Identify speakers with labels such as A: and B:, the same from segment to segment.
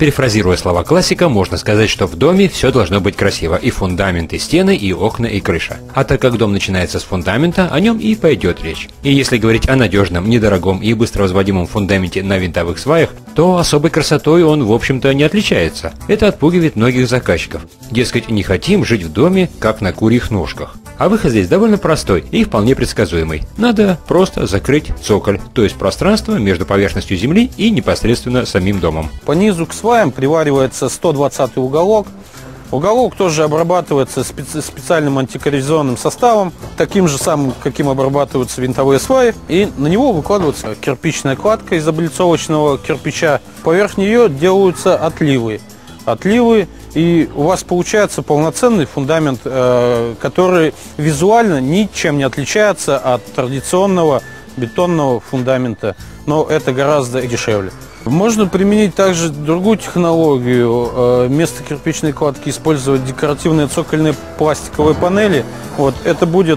A: Перефразируя слова классика, можно сказать, что в доме все должно быть красиво: и фундамент, и стены, и окна, и крыша. А так как дом начинается с фундамента, о нем и пойдет речь. И если говорить о надежном, недорогом и быстро возводимом фундаменте на винтовых сваях, то особой красотой он, в общем-то, не отличается. Это отпугивает многих заказчиков. Дескать, не хотим жить в доме, как на курьих ножках. А выход здесь довольно простой и вполне предсказуемый. Надо просто закрыть цоколь, то есть пространство между поверхностью земли и непосредственно самим домом.
B: По низу к сваям приваривается 120-й уголок. Уголок тоже обрабатывается специальным антикоррозионным составом, таким же самым, каким обрабатываются винтовые сваи. И на него выкладывается кирпичная кладка из облицовочного кирпича. Поверх нее делаются отливы. И у вас получается полноценный фундамент, который визуально ничем не отличается от традиционного бетонного фундамента, но это гораздо дешевле. Можно применить также другую технологию. Вместо кирпичной кладки использовать декоративные цокольные пластиковые панели. Вот, это будет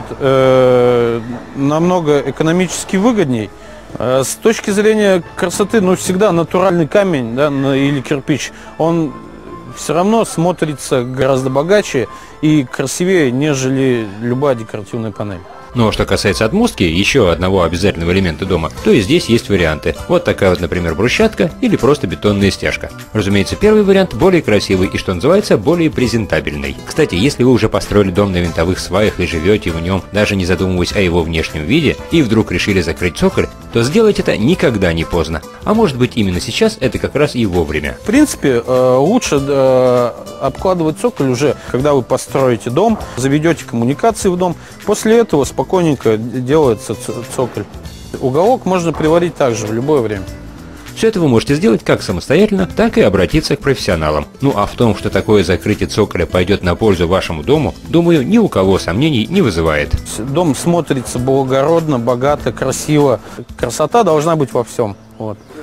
B: намного экономически выгодней. С точки зрения красоты, всегда натуральный камень, да, или кирпич, он все равно смотрится гораздо богаче и красивее, нежели любая декоративная панель.
A: Но что касается отмостки, еще одного обязательного элемента дома, то и здесь есть варианты. Вот такая вот, например, брусчатка или просто бетонная стяжка. Разумеется, первый вариант более красивый и, что называется, более презентабельный. Кстати, если вы уже построили дом на винтовых сваях и живете в нем, даже не задумываясь о его внешнем виде, и вдруг решили закрыть цоколь, то сделать это никогда не поздно. А может быть, именно сейчас это как раз и вовремя.
B: В принципе, лучше обкладывать цоколь уже, когда вы построите дом, заведете коммуникации в дом. После этого спокойненько делается цоколь. Уголок можно приварить также в любое время.
A: Все это вы можете сделать как самостоятельно, так и обратиться к профессионалам. Ну а в том, что такое закрытие цоколя пойдет на пользу вашему дому, думаю, ни у кого сомнений не вызывает.
B: Дом смотрится благородно, богато, красиво. Красота должна быть во всем. Вот.